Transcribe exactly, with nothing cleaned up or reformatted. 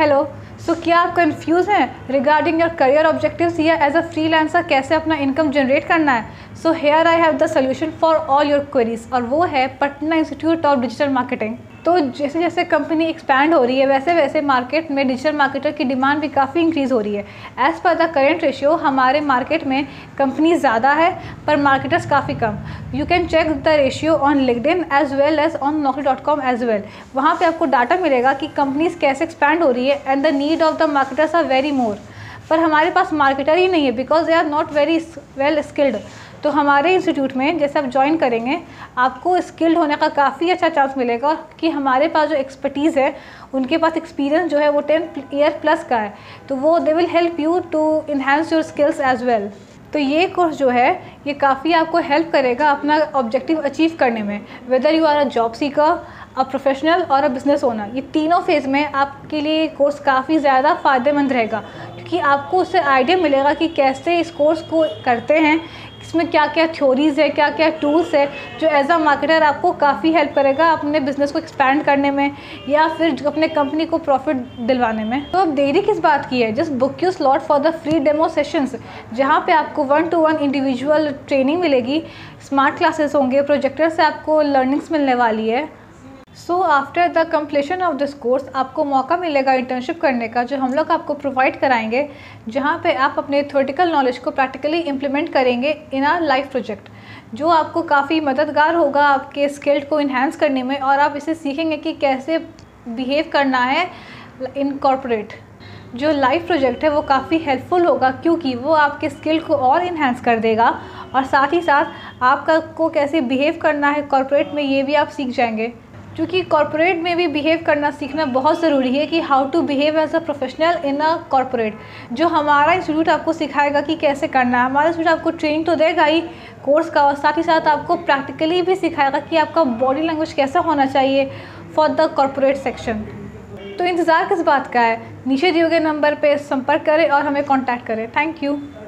Hello, सो क्या आप confuse हैं रिगार्डिंग योर करियर ऑब्जेक्टिव्स या एज अ फ्रीलांसर कैसे अपना इनकम जनरेट करना है? So here I have the solution for all your queries, और वो है Patna institute of digital marketing. तो जैसे जैसे कंपनी एक्सपैंड हो रही है वैसे वैसे मार्केट में डिजिटल मार्केटर की डिमांड भी काफ़ी इंक्रीज़ हो रही है। As per the current ratio हमारे मार्केट में कंपनी ज़्यादा है पर मार्केटर्स काफ़ी कम। You can check the ratio on LinkedIn as well as on Naukri dot com as well. वहाँ पे आपको डाटा मिलेगा कि कंपनीज कैसे एक्सपैंड हो रही है and the need of the marketers are very more. पर हमारे पास मार्केटर ही नहीं है because they are not very well skilled. तो हमारे इंस्टीट्यूट में जैसे आप ज्वाइन करेंगे आपको स्किल्ड होने का काफ़ी अच्छा चांस मिलेगा कि हमारे पास जो एक्सपर्टीज़ है उनके पास एक्सपीरियंस जो है वो टेन ईयर प्लस का है, तो वो they will help you to enhance your skills as well. तो ये कोर्स जो है ये काफ़ी आपको हेल्प करेगा अपना ऑब्जेक्टिव अचीव करने में, whether you are a job seeker, a professional और अ बिजनेस ओनर। ये तीनों फेज़ में आपके लिए कोर्स काफ़ी ज़्यादा फ़ायदेमंद रहेगा क्योंकि आपको उससे आइडिया मिलेगा कि कैसे इस कोर्स को करते हैं, इसमें क्या क्या थ्योरीज़ है, क्या क्या टूल्स है जो एज अ मार्केटर आपको काफ़ी हेल्प करेगा अपने बिज़नेस को एक्सपैंड करने में या फिर अपने कंपनी को प्रॉफिट दिलवाने में। तो अब देरी किस बात की है, just book you slot for the free demo sessions जहाँ पे आपको one to one individual training मिलेगी, स्मार्ट क्लासेस होंगे, प्रोजेक्टर से आपको लर्निंग्स मिलने वाली है। So after the completion of this course आपको मौका मिलेगा इंटर्नशिप करने का जो हम लोग आपको प्रोवाइड कराएंगे, जहाँ पे आप अपने थ्योरेटिकल नॉलेज को प्रैक्टिकली इम्प्लीमेंट करेंगे इन आर लाइफ प्रोजेक्ट, जो आपको काफ़ी मददगार होगा आपके स्किल्ड को इन्हांस करने में, और आप इसे सीखेंगे कि कैसे बिहेव करना है इन कॉर्पोरेट। जो लाइफ प्रोजेक्ट है वो काफ़ी हेल्पफुल होगा क्योंकि वो आपके स्किल को और इन्हांस कर देगा, और साथ ही साथ आपका को कैसे बिहेव करना है कॉर्पोरेट में ये भी आप सीख जाएंगे। क्योंकि कॉर्पोरेट में भी बिहेव करना सीखना बहुत ज़रूरी है कि how to behave as a professional in a corporate, जो हमारा इंस्टीट्यूट आपको सिखाएगा कि कैसे करना है। हमारा इंस्टीट्यूट आपको ट्रेनिंग तो देगा ही कोर्स का, और साथ ही साथ आपको प्रैक्टिकली भी सिखाएगा कि आपका बॉडी लैंग्वेज कैसा होना चाहिए फॉर द कॉर्पोरेट सेक्शन। तो इंतज़ार किस बात का है, नीचे दिए गए नंबर पर संपर्क करें और हमें कॉन्टैक्ट करें। Thank you.